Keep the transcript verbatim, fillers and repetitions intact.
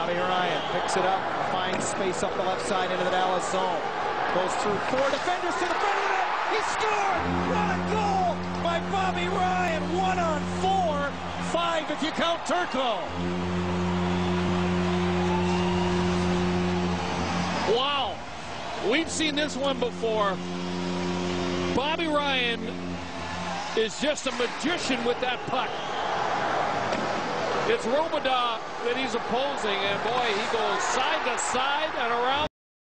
Bobby Ryan picks it up, finds space up the left side into the Dallas zone. Goes through four defenders to the front of the net. He scored! What a goal by Bobby Ryan. One on four. Five if you count Turco. Wow. We've seen this one before. Bobby Ryan is just a magician with that puck. It's Robidas that he's opposing, and boy, he goes side to side and around.